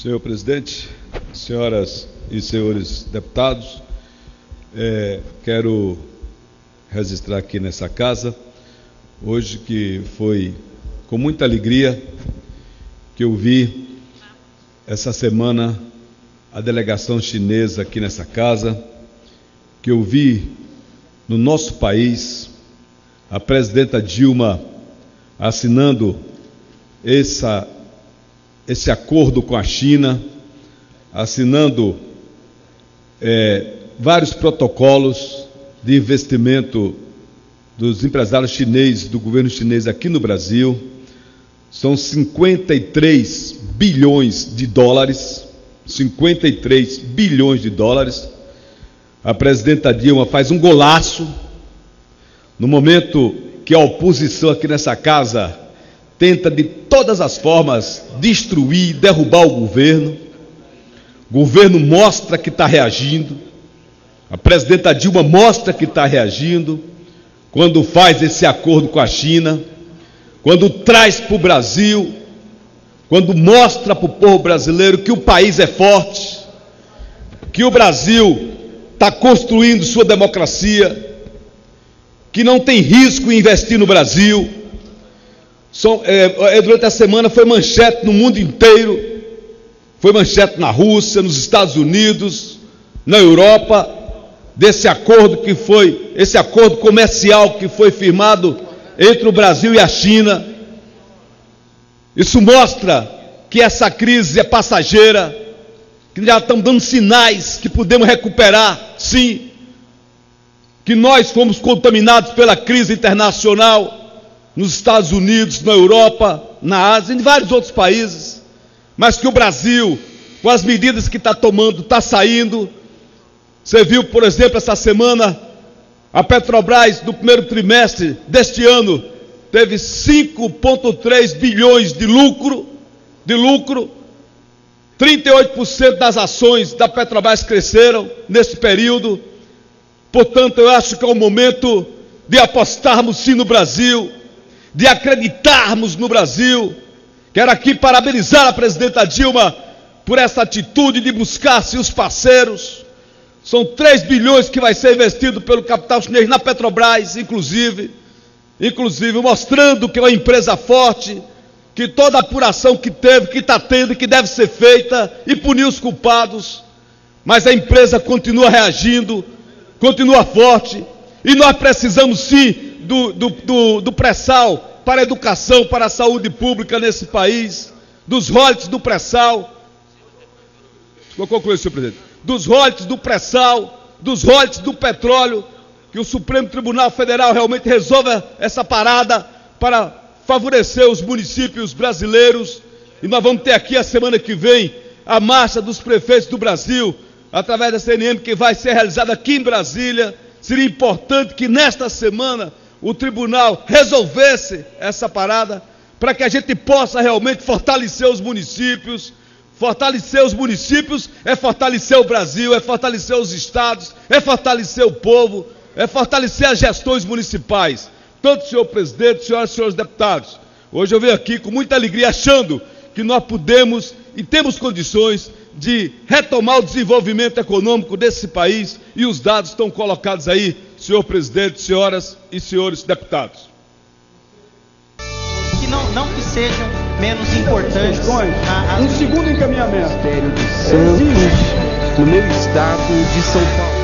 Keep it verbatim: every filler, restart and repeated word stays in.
Senhor presidente, senhoras e senhores deputados, é, quero registrar aqui nessa casa, hoje que foi com muita alegria que eu vi essa semana a delegação chinesa aqui nessa casa, que eu vi no nosso país a presidenta Dilma assinando essa, esse acordo com a China, assinando é, vários protocolos de investimento dos empresários chineses, do governo chinês aqui no Brasil. São cinquenta e três bilhões de dólares, cinquenta e três bilhões de dólares. A presidenta Dilma faz um golaço no momento que a oposição aqui nessa casa tenta de todas as formas destruir, derrubar o governo. O governo mostra que está reagindo, a presidenta Dilma mostra que está reagindo, quando faz esse acordo com a China, quando traz para o Brasil, quando mostra para o povo brasileiro que o país é forte, que o Brasil está construindo sua democracia, que não tem risco em investir no Brasil. São, é, durante a semana foi manchete no mundo inteiro, foi manchete na Rússia, nos Estados Unidos, na Europa, desse acordo que foi, esse acordo comercial que foi firmado entre o Brasil e a China. Isso mostra que essa crise é passageira, que já estamos dando sinais que podemos recuperar, sim, que nós fomos contaminados pela crise internacional nos Estados Unidos, na Europa, na Ásia, em vários outros países, mas que o Brasil, com as medidas que está tomando, está saindo. Você viu, por exemplo, essa semana, a Petrobras, no primeiro trimestre deste ano, teve cinco vírgula três bilhões de lucro, de lucro, trinta e oito por cento das ações da Petrobras cresceram nesse período. Portanto, eu acho que é o momento de apostarmos sim no Brasil, de acreditarmos no Brasil. Quero aqui parabenizar a presidenta Dilma por essa atitude de buscar-se os parceiros. São três bilhões que vai ser investido pelo capital chinês na Petrobras, inclusive, inclusive mostrando que é uma empresa forte, que toda a apuração que teve, que está tendo, que deve ser feita, e punir os culpados. Mas a empresa continua reagindo, continua forte, e nós precisamos sim do, do, do, do pré-sal para a educação, para a saúde pública nesse país, dos royalties do pré-sal. Vou concluir, senhor presidente. Dos royalties do pré-sal, dos royalties do petróleo, que o Supremo Tribunal Federal realmente resolva essa parada para favorecer os municípios brasileiros. E nós vamos ter aqui a semana que vem a marcha dos prefeitos do Brasil, através da C N M, que vai ser realizada aqui em Brasília. Seria importante que nesta semana o tribunal resolvesse essa parada, para que a gente possa realmente fortalecer os municípios. Fortalecer os municípios é fortalecer o Brasil, é fortalecer os estados, é fortalecer o povo, é fortalecer as gestões municipais. Tanto, senhor presidente, senhoras e senhores deputados, hoje eu venho aqui com muita alegria, achando que nós podemos e temos condições de retomar o desenvolvimento econômico desse país, e os dados estão colocados aí, senhor presidente, senhoras e senhores deputados. Que não, não que sejam menos importantes. A, a... Um segundo encaminhamento. Ministério de Santos, no meu estado de São Paulo.